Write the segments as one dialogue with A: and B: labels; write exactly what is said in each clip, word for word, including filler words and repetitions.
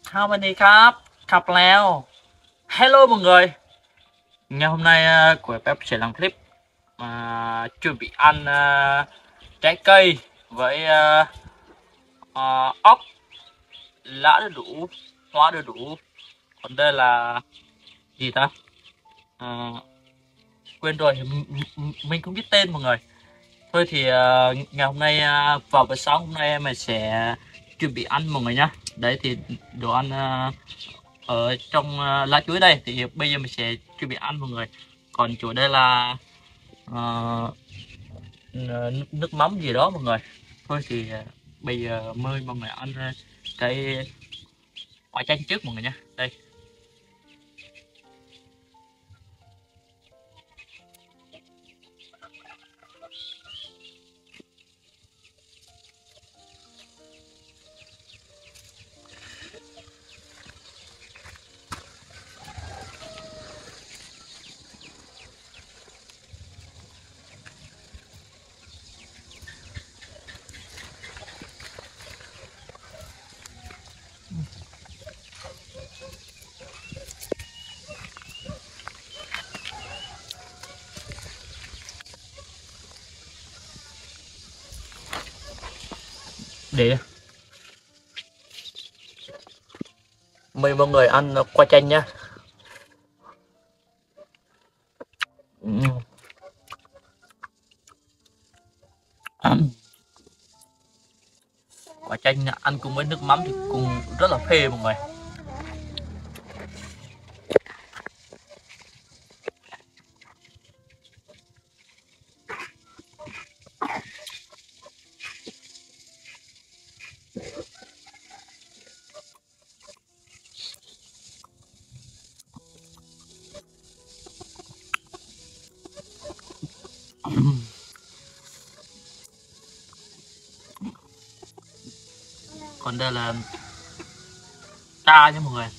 A: Chào mình điครับขับแล้ว Hello mọi người. Ngày hôm nay uh, của Pep sẽ làm clip uh, chuẩn bị ăn uh, trái cây với uh, uh, ốc, lá đu đủ, hoa đu đủ. Còn đây là gì ta? Uh, quên rồi, mình không biết tên mọi người. Thôi thì uh, ngày hôm nay uh, vào buổi sáng hôm nay mình sẽ chuẩn bị ăn mọi người nhá. Đấy thì đồ ăn uh, ở trong uh, lá chuối đây thì bây giờ mình sẽ chuẩn bị ăn mọi người. Còn chỗ đây là uh, nước, nước mắm gì đó mọi người. Thôi thì uh, bây giờ mời mọi người ăn uh, cái quả chanh trước mọi người nhé. Đây. Để mời mọi người ăn quả chanh nhá. Uhm. Quả chanh ăn cùng với nước mắm thì cũng rất là phê mọi người. Còn đây là ta nha mọi người,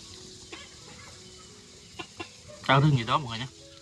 A: ta thương gì đó mọi người nhé.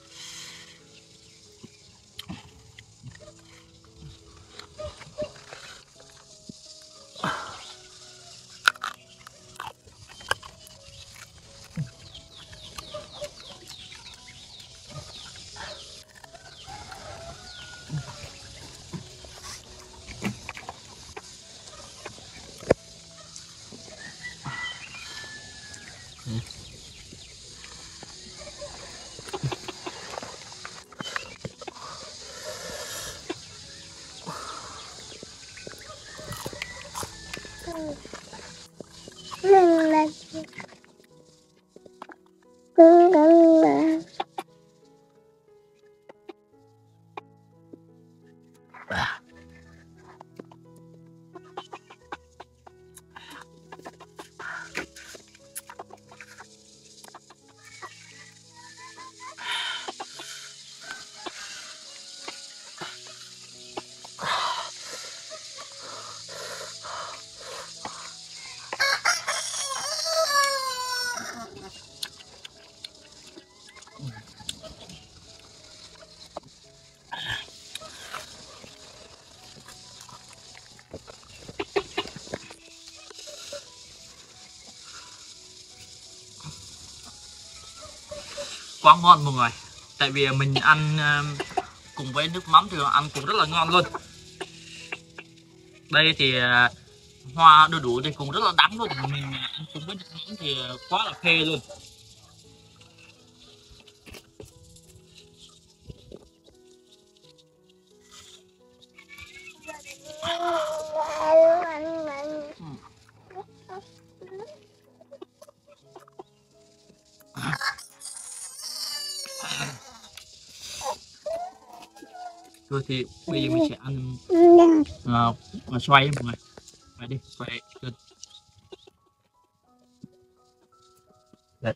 A: Quá ngon mọi người, tại vì mình ăn uh, cùng với nước mắm thì ăn cũng rất là ngon luôn. Đây thì uh, hoa đu đủ thì cũng rất là đắng luôn, mình ăn cùng với nước mắm thì quá là phê luôn. Rồi thì bây giờ mình sẽ ăn uh, xoay mọi người. Xoay đi, xoay chân. Đấy.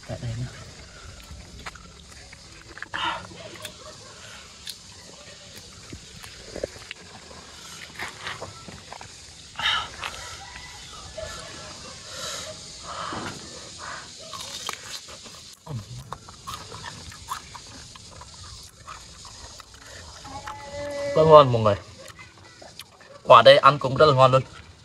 A: Tại đây nữa. Rất ngon mọi người. Quả đây ăn cũng rất là ngon luôn.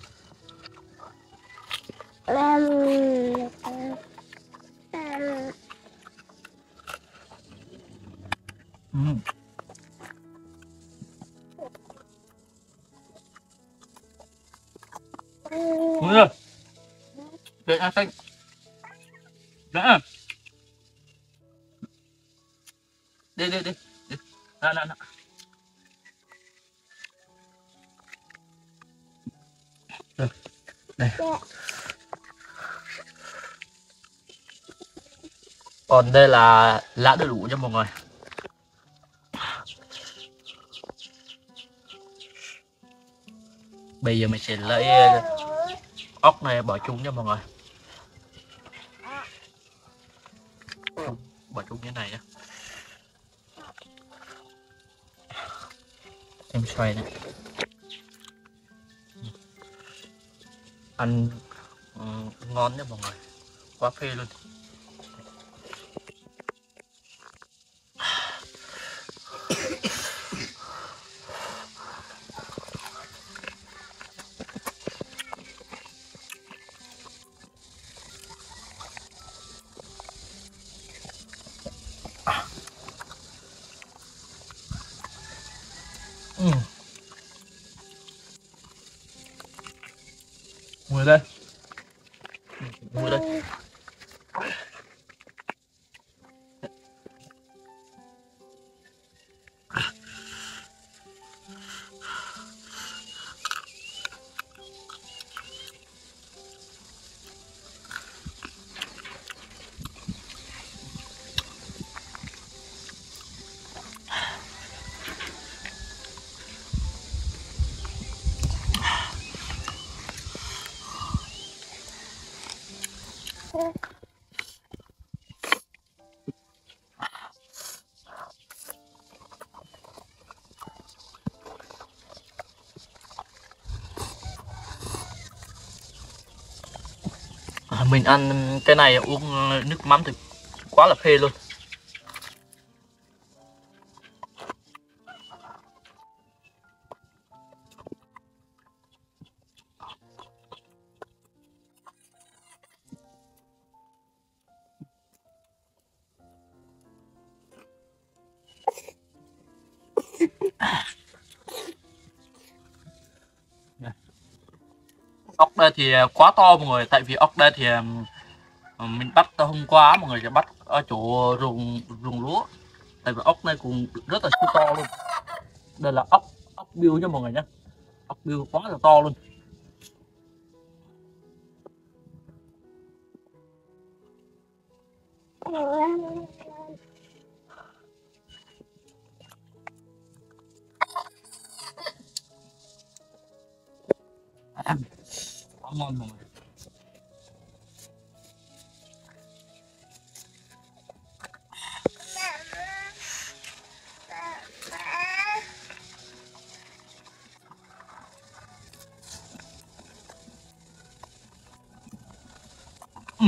A: Uhm. Đúng rồi. Để ăn xanh. Đã. Đi đi đi. Đi. Nào nào nào. Rồi. Đây. Còn đây là lá đu đủ nha mọi người. Bây giờ mình sẽ lấy ốc này bỏ chung nha mọi người. Bỏ chung như này nhé. Em xoay này. Ăn um, ngon nha mọi người. Quá phê luôn. Ừ. Ngồi đây. Ngồi đây. Mình ăn cái này uống nước mắm thì quá là phê luôn. Ốc đây thì quá to mọi người, tại vì ốc đây thì mình bắt hôm qua mọi người sẽ bắt ở chỗ ruộng ruộng lúa, tại vì ốc này cũng rất là siêu to luôn. Đây là ốc ốc biêu nha mọi người nhé, ốc biêu quá là to luôn. Ăn quá ngon mọi người. Ừ.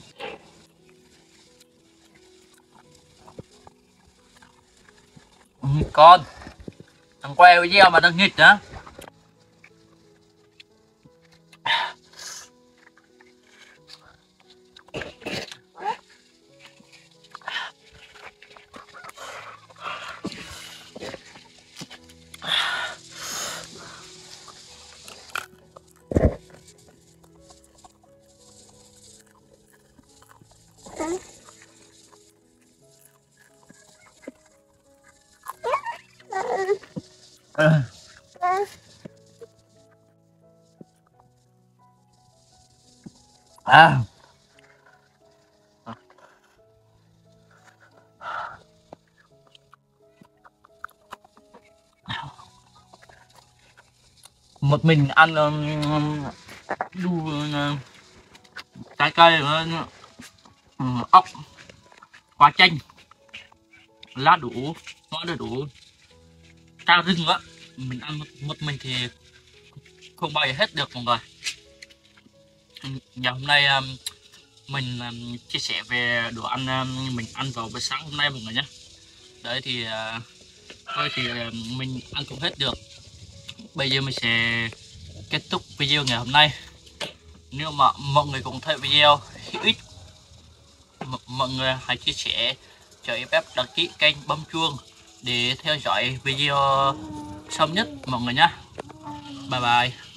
A: Ừ, con thằng queo gieo mà đang nghịch hả? À. À. Một mình ăn um, đu uh, trái cây uh, ốc quả chanh, lá đủ, ngõ đu đủ, cao rừng á. Mình ăn một, một mình thì không bao giờ hết được mọi người. Ngày hôm nay um, mình um, chia sẻ về đồ ăn um, mình ăn vào buổi sáng hôm nay mọi người nhé. Đấy thì uh, thôi thì uh, mình ăn không hết được. Bây giờ mình sẽ kết thúc video ngày hôm nay. Nếu mà mọi người cũng thấy video hữu ích, mọi người hãy chia sẻ cho ép ép, đăng ký kênh, bấm chuông để theo dõi video sớm nhất mọi người nhé. Bye bye.